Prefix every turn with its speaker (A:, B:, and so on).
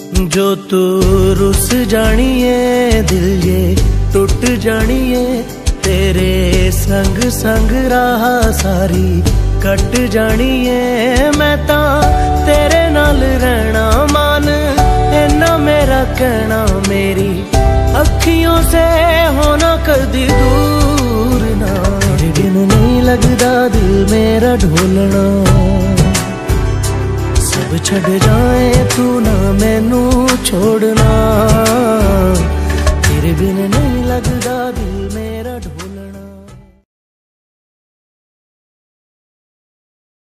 A: जो तू रुस जानिए दिल ये टूट जानिए, तेरे संग संग राह सारी कट जानिए। मैं ता तेरे नाल रहना मान, इन्ना मेरा कहना, मेरी अखियों से होना कदी दूर ना। दिन नहीं लगदा दिल मेरा ढोलना, सब छड़ जाए तू ना मैनू छोड़ना।